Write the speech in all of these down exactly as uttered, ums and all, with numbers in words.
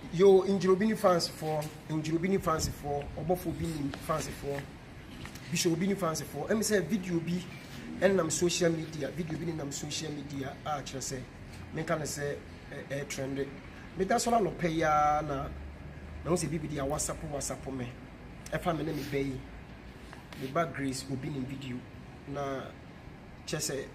Yo, Injilobini fans for Injilobini fans for Obofobini fans for Bishop Obini fans for. Let me say video be and nam social media video be nam social media. Ah, just say me can say a trend. Me that's all no pay ya na. Na say bibi dia WhatsApp WhatsApp me. E fa me na me bay. Me back Grace Obini video na just say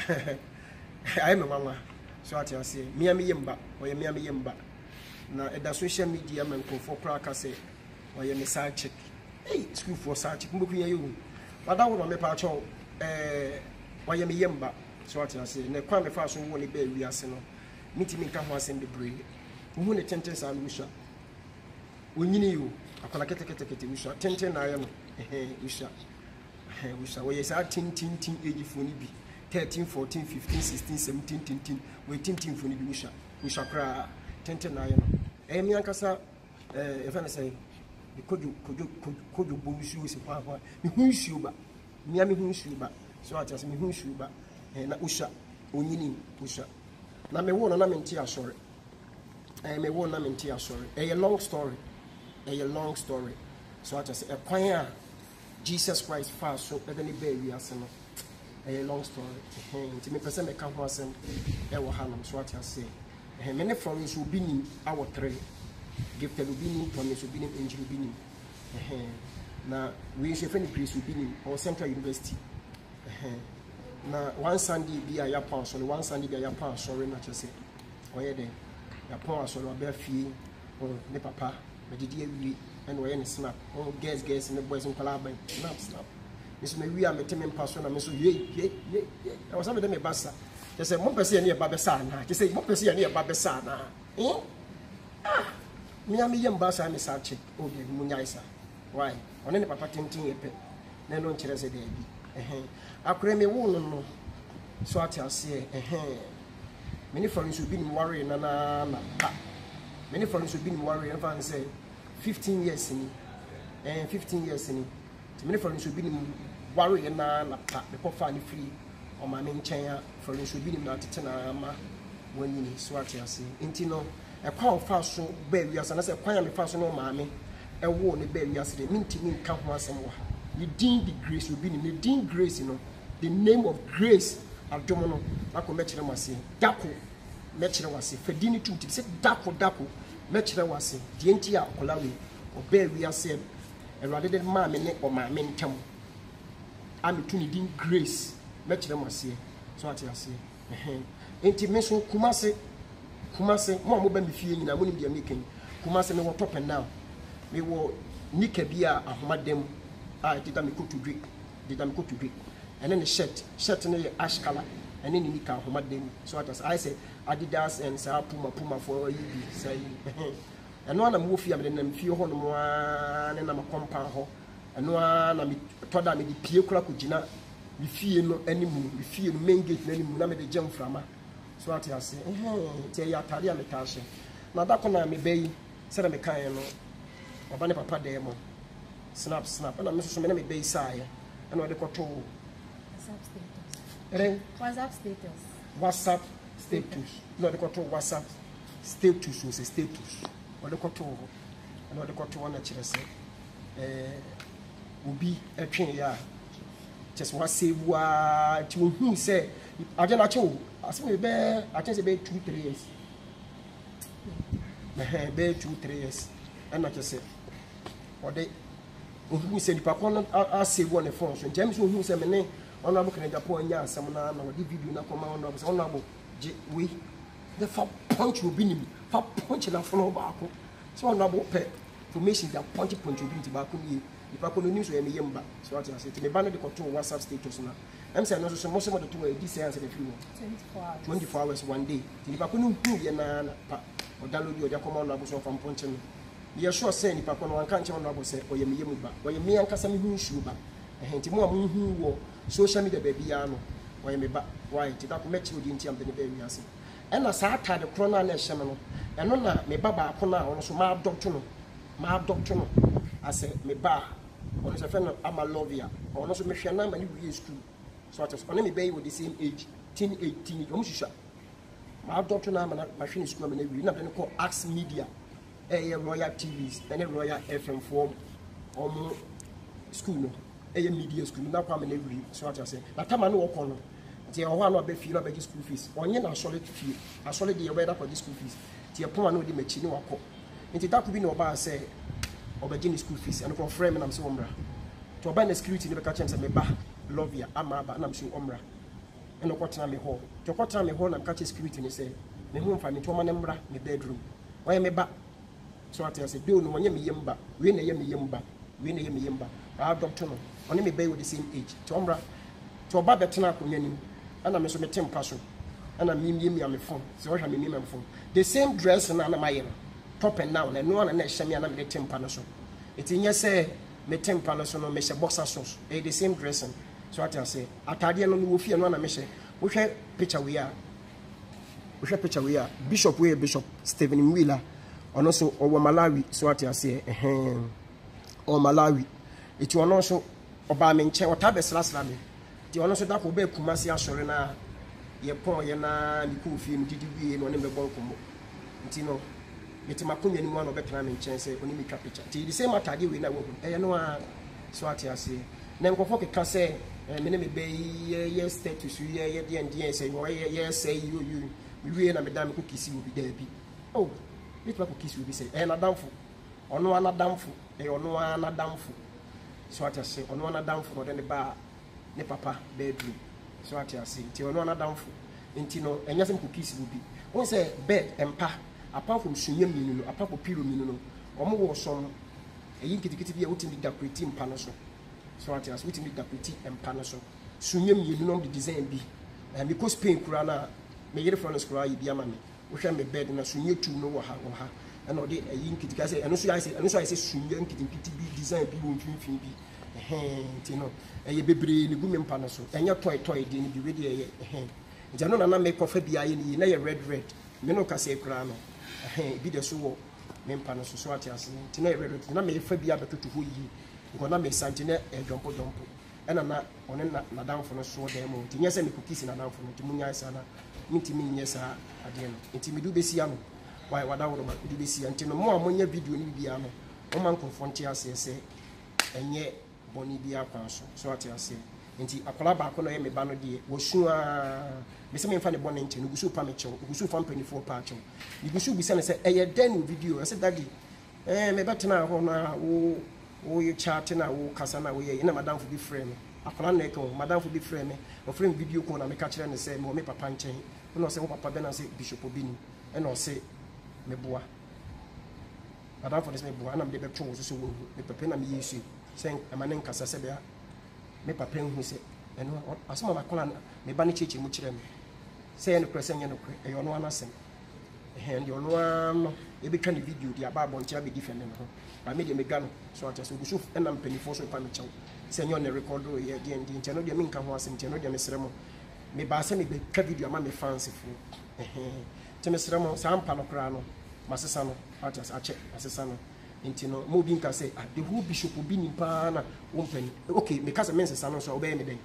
I am a mama. So I tell say me am yemba or me am yemba. Na eda social media man ko for praka say or ye me side check. Hey, school for side check. Mboku you. But that one me pa cho eh or ye me yemba. So I tell say na kwa me fa so woni be wi ase no. Miti me ka ho asem bebre. Wo ne tenten sa no usha. Onyini you. Akola kete kete kete usha. Tenten na ye no. Eh usha. Eh usha. Wo ye sa tin tin tin age phone bi. thirteen, fourteen, fifteen, sixteen, seventeen, eighteen. We tin tin phone bi usha. Usha kra tenten na ye no. Eh mi ankasa eh e fa na say kojo kojo kojo bomusu si kwa kwa mi hu nsuo ba mi ami hu nsuo ba so atase mi hu nsuo ba eh na usha onyini usha na me wo no na me ntia asore eh me wo na me ntia asore eh a long story eh a long story so atase e kwan a Jesus Christ fa so e de ne ba wi ase no eh a long story eh nti me pese me ka ho asem e wo ha no so atase eh me ne from so bi ni awo three gifted Ubini, Thomas Ubini, Angel Ubini. Now, we should find Grace Ubini or Central University. Now, one Sunday be a Japan, so one Sunday be a Japan, sorry, not to say. Or yeah, Japan, so a bear fee or ne papa, but did you and we any snap? Oh, guess, guess, and the boys in Calabria, snap, snap. Miss Maria, I'm a team person, and Miss Ye, ye, ye, ye. I was having them a bassa. They said, one person near Babasana. They say, one person near Babasana. Eh? Ah! Me am yamba sa me sa check obi munyaisa why one ne papa tintin epe na no nkire se de bi eh akure me wo no no so ati ase eh me ni for nso bi ni worry na na na pa me ni for nso bi ni worry na fa say fifteen years ni eh fifteen years ni me ni for nso bi ni worry na na pa me ko fa ni free o ma me nchen ya for nso bi ni na tete na ma wani ni so ati ase enti no e kwa ofa so ba wiase na se kwan ya me fa so no maame e wo ne ba wiase de minti min ka ho asem wa ni din the grace obi ni me din grace no the name of grace adomo no akọ mekire wase dako mekire wase fadini tu ti se dako dako mekire wase die nti a kolawe o ba wiase erade de maame ne o maame ntam ami tu ni din grace mekire wase so ati ase eh enti me so kumase Kumase, mo mo ba mi fie nyina mo ni bia making. Kumase me wo top and now. Me wo nika bia ahomadem ah dida me kotu dwe. Dida me kotu dwe. And then the shirt, shirt no ash color and then nika ahomadem. So as I say Adidas and sa Puma Puma for you be say. And no na mo fie am na me fie ho no mo na na makompa ho. And no na me toda me di pie kura ko gina. Me fie no animu, me fie no main gate na animu na me de jam frama. So what you say? Eh, tell ya tari am tashe. Na da kona me bayi, say na me kan no. Oba ne papa de mo. Snap snap. Na me so me na me bayi sai. Na we de koto WhatsApp status. Eh? WhatsApp status. WhatsApp status. No de koto WhatsApp status so say status. We de koto ho. Na we de koto na kire say eh obi etwen ya. Just what save wa ti hu say aje na che as me be I think be two three years. Eh be two three years. And I just say or they who say the papa I save one phone so James who say me ne honorable Kennedy Japan nya asem na na the video na come honorable say honorable we the for punch will be him for punch na phone back so honorable pay information that punch punch will be back me if I could news where me yemba so what I say to me banner the control WhatsApp status na I'm saying no so most of the two a this answer the few twenty-four hours twenty-four hours one day if I couldn't hu ye na pa or download your command na so from punching me sure say ni pa kono wan kan che no abo say o ye me yemu ba o ye me ankasa me hu nsu ba eh nti mo am hu wo social media ba bia no o ye me ba why ti da ko mechi odi nti am de be wi ase e na sa ata de corona na ehye me no e no na me ba ba ko na ono so ma doctor no ma doctor no ase me ba ono se fe no ama love ya ono so me hwe na ma ni wi school so at on me be with the same age teen eighteen omo shisha ma doctor na ma na machine school ma na wi na de ko ask media ɛyɛ Royal T Vs ɛne Royal F M for ɔmo school no ɛyɛ media school na kwa me na wi so ati ase na tama no wɔkɔ no tie ɔhɔ ano ɔbɛ fie na ɔbɛ school fees ɔnye na asɔre fie asɔre de yɛbɛ da kɔ school fees tie pon ano de machi ne wakɔ nti dako bi na ɔba sɛ ɔbɛ gye school fees ɛno kɔ frɛ me na me sɛ ɔmra to ɔba na security ne bɛka kyɛm sɛ me ba love ya ama aba na me sɛ ɔmra ɛno kɔ tena me hɔ to kɔ tena me hɔ na me ka kyɛ security ne sɛ me ho mfa me to ɔma ne mmra me bedroom ɔyɛ me ba so ati ase do no ɔnyɛ me yem ba we na yɛ me yem ba we na yɛ me yem ba a doctor no ɔne me bɛyɛ with the same age to ɔmra to ɔba bɛtena akonnwa nim ana me so me tempa so ana me me me am phone so ɔhwa me me am phone the same dress na na mayɛ no top and down na no na na ɛhyɛ me ana me tempa no so eti nyɛ sɛ me tempa no so no me hyɛ boxer shorts eh the same dressing so ati ase atade no no wo fie no na me hyɛ wo hwɛ picture we a wo hwɛ picture we a bishop we bishop Stephen Wheeler ɔno so ɔwɔ Malawi so ati ase ɛhɛn ɔ Malawi eti ɔno so ɔba me nkyɛ ɔta bɛsrasra me ti ɔno so da ko bɛ Kumasi asɔre na ye pon ye na ni ku fie mu didi wie no ne me bɔ nkomo nti no meti makonya ni mu na ɔbɛtena me nkyɛn sɛ oni me twa picture ti the same atade we na wo ɛyɛ no a so ati ase na nkɔfɔ keka sɛ me ne me bɛ ye ye status ye ye de ndie sɛ wo ye ye sɛ yo yo me wie na me da me ko kisi wo bi da bi oh me twa ko kisi wo bi sɛ ɛyɛ na damfo ɔno ana damfo ɛyɛ ɔno ana damfo so ati ase ɔno ana damfo no de ne ba ne papa bedroom so ati ase ti ono na damfo enti no enya sem cookies wo bi won say bed empa apart from sunya minu no apart from piro minu no omo wo so no eyi kitikiti bi a wotimi decorate empa no so so ati ase wotimi decorate empa no so sunya minu no the design bi na me ko Spain kura na me yere from school ayi bi ama me wo hwe me bed na sunya tu no wo ha wo ha na ode eyi kitika say eno so ayi say eno so ayi say sunya kitikiti bi design bi wo mfimfin bi eh ti no eye bebre ni gumi mpa no so enya toy toy de ni bi we de eye eh nja no na na me kofa bia ye ni na ye red red me no ka se kra no eh bi de so wo me mpa no so so ati ase ti na ye red red na me fa bia betoto ho yi ngo na me santi na e jompo jompo ena na one na na danfo no so de mo ti nya se me cookies na danfo no ti munya sa na minti mi nya sa ade no nti mi du be sia no why wada wo ma du be sia nti no mo a mo nya video ni bia no mo man konfronti ase se enye boni bia kwa so so ati ase nti akola ba ko no ye me ba no de wo su a me se me fa ne boni nche no gusu pa me chew gusu fa twenty-four pa chew ni gusu bi se ne se eye den video e se daddy eh me betena ho na wo wo ye chat na wo kasa na wo ye na madam fu bi frame akola na e ko madam fu bi frame o frame video ko na me ka kire ne se me papa nchen no se wo papa be na se bishop obi ni e no se me boa madam fu ne se me boa na me de be two so so wo me papa na me yesu sen amane nkasa se bia me papa hu se eno asoma makola me ba ne cheche mu kire me se eno kure se nye no kure e yo no anasem eh ndi ono ano e betwa ne video di aba abonche abi defend no ba me de me gano so ata so gusu enam penifo so pa me chew se nye on record o ye de ndi nche no de me nka ho asem nche no de me sere mo me ba se me betwa video ama me fans fu eh te me sere mo sa ampa no kra no masesa no ata ache masesa no nti no mo bi nka say ah the who bishop obi ni pa na wo mpani okay me ka say mense sa no so obey me den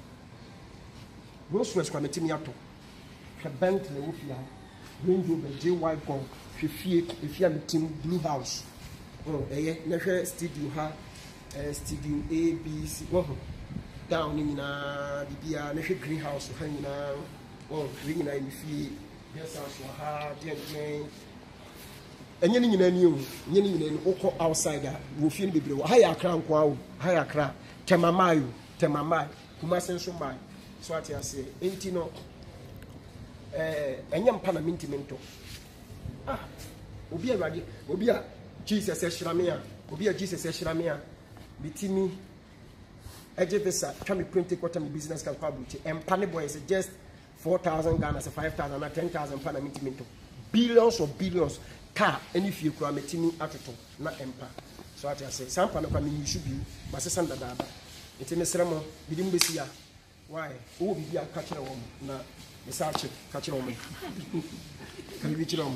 Rolls Royce kwa metimi ato hwe Bentley wo fia Range Rover J Y Gon hwe fie efia metim Blue House oh eye na hwe studio ha eh studio A B C wo down ni na bibia na hwe greenhouse ha ni na oh ring na ni fie yes house ha den den enye ni nyina ni o enye ni nyina ni okọ outsider wo fie ni bebre wo ha ya akra nko awo ha ya akra temamayo temamai Kumasi nso mai so ati ase enti no eh enye mpa na mintimento ah obi awade obi a Jesus ehirame a obi a Jesus ehirame a bitimi eje visa twa me print quarter me business card kwa buti empa ne boy is just four thousand Ghana say five thousand na ten thousand pa na mintimento billions of billions car any fie kura metimi atoto na empa so ati ase sampa na kwa me issue bi masesa ndada ba enti mesere mo bidim besi ya why o bibi aka kire wo na research ka kire wo kan bi kire wo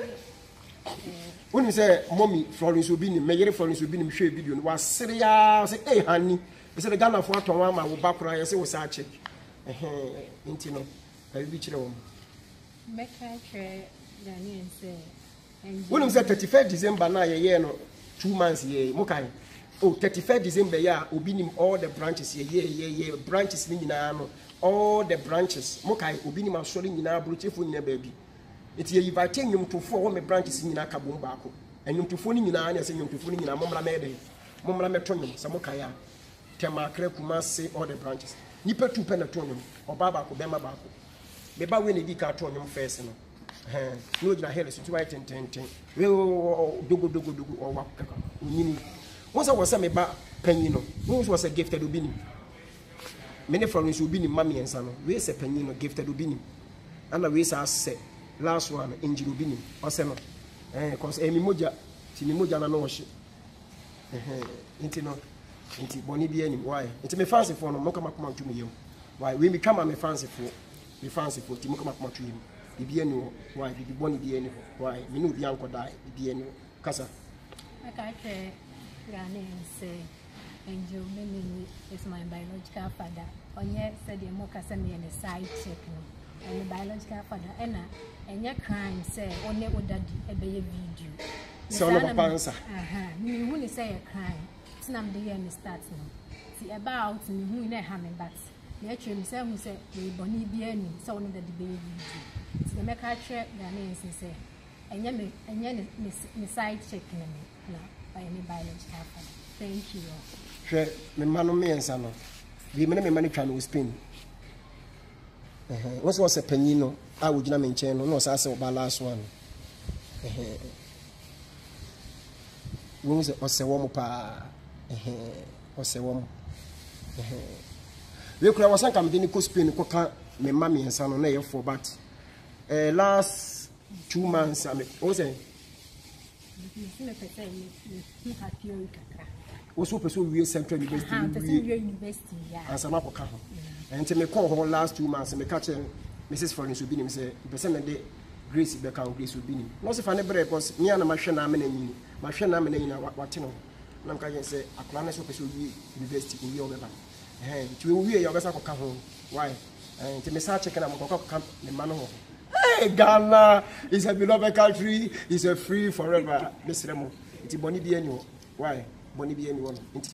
woni say mommy Florence obi ni meyere Florence obi ni mhwe video no wasere ya say eh hani be say Ghana fo aton wa ma wo bakura ya say wo search eh enti no ka bi kire wo meka kire Ghanaian say When you say thirty-first December na ye ye no two months ye mo kai. Oh, thirty-first December ya obi nim all the branches ye ye ye ye branches ni nyina no all the branches mo kai obi nim asori nyina brochefo nyina baabi. Eti ye invite nyomtofo wo me branches nyina ka bom baako. Enyomtofo ni nyina na se nyomtofo ni nyina momra me de. Momra me tonyo se mo kai a. Tema kra kuma se all the branches. Nipa two pen tonyo oba baako bema baako. Be ba we ne di ka tonyo first no. Eh, no gina hele so two ten ten ten. We dogo dogo dogo o wa kaka. Onyini. Once I was a meba penino, once was a gifted ubini. Many friends will be in mammy and son. We say penino gifted ubini. And we say last one in Jirubini or Seno. Eh, because Amy Moja, Timimoja and no ship. Eh, intino, inti Bonibiani. Why? It's me fancy for no Mokamakuma to me. Why we become a fancy for we fancy for Timokamakuma to him. The Bienu, why the Bonnie Bienu, why we know the uncle die, the Bienu, Casa. I can't say. Ghanaian say, Angel Mini is my biological father. On yet said the Moka send me a side check. And the biological father, Anna, and your crime say, only would daddy a baby video. So, no answer. Aha, you wouldn't say a crime. It's not the end starts now. See about me who in a hammer, but the actual self who said, we bonny be any, so only the baby video. It's the Mecca check Ghanaians and say, and yet, and yet, Miss side checking me now. Any biological father. Thank you. Sure, me manu me ensano. We mene me mani twa no spin. Eh eh. What's was a penino? I would na me nchen no no say oba last one. Eh eh. We say ose wo mo pa. Eh eh. Ose wo mo. Eh eh. We kura wasan kam de ni ko spin ko ka me ma me ensano na ye for but eh last two months I mean, what say also pursue we Central University. University, yeah. And some up and to me call her last two months and me catch Missus Florence will be him say, percent a day, Grace Beckham, Grace will be him. Not if I never because me and my machine am in my machine am in what you know. I'm going to say, a class of pursue university in your member. And to we your best come home. Why? And to me, such a kind of camp the man of Hey, Ghana is a beloved country, it's a free forever. Miss Remo, it's Bonnie Biennial. Why? Bonnie Biennial.